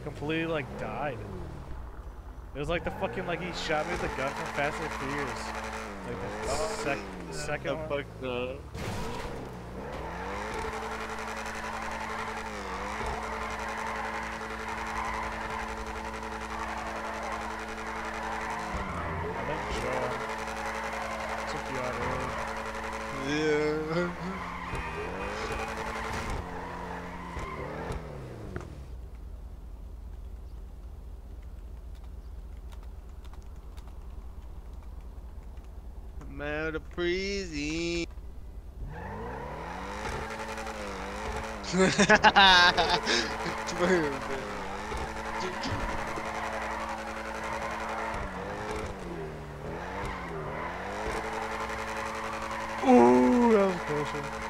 completely like died. It was like the fucking like he shot me with the gun from Fast and Furious. Like the second one. Fuck no. I think Sean took you out early. Yeah. I'm out of prison. Ooh, that was closer.